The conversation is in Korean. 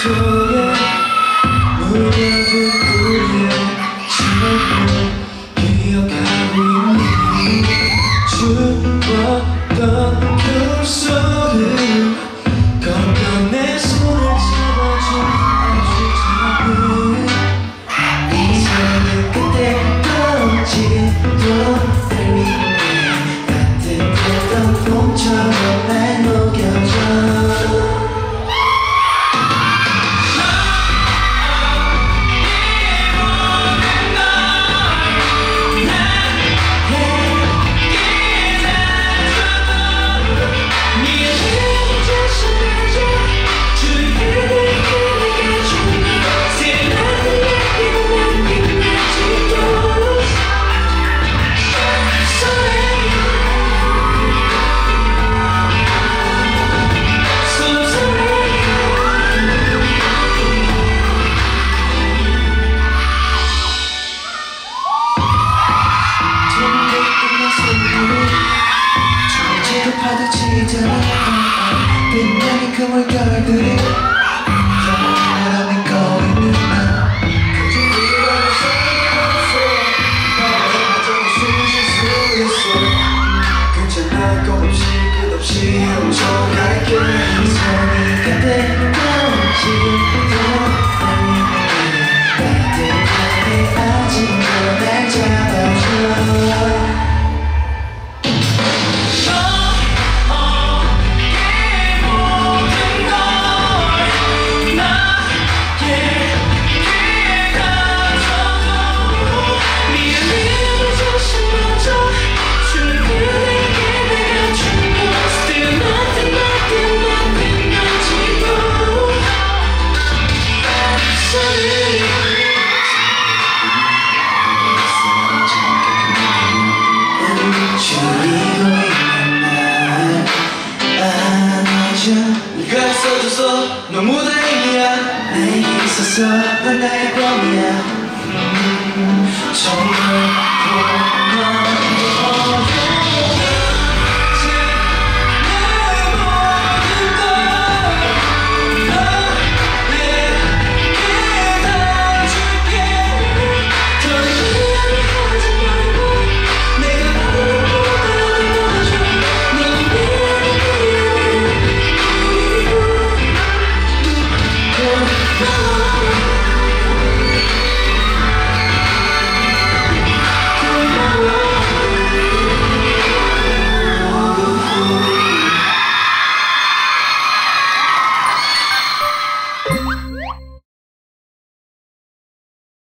거야. 무뎌진 우리의 지난번 기억하고 있니? 추웠던 겨울소를 걷던 내 손을 잡아준 아주 작은 이제는 그때도 지금도 날 위해 따뜻했던 봄처럼 날 녹여줘. 파도치잖아. 빛나는 그 물결들이 영원히 믿고 있는 나. 그저 이러고 살아가면서 나를 숨쉴 수 있어. 괜찮아 겁없이 끝없이 헤어져갈게. 이 손이 그때도 지금도 날 위해 따뜻하게 아직도 날 잡아줘. 네가 있어줘서 너무 다행이야. 나에게 있어서 넌 나의 꿈이야. 정말 고마워.